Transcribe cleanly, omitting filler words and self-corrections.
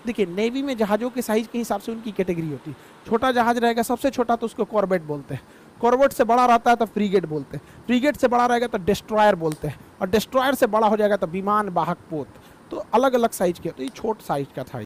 देखिए नेवी में जहाज़ों के साइज़ के हिसाब से उनकी कैटेगरी होती है। छोटा जहाज़ रहेगा सबसे छोटा तो उसको कॉर्वेट बोलते हैं, कॉर्वेट से बड़ा रहता है तो फ्रीगेट बोलते हैं, फ्रीगेट से बड़ा रहेगा तो डिस्ट्रॉयर बोलते हैं, और डिस्ट्रॉयर से बड़ा हो जाएगा तो विमान वाहक पोत। तो अलग अलग साइज़ के, तो ये छोट साइज़ का था।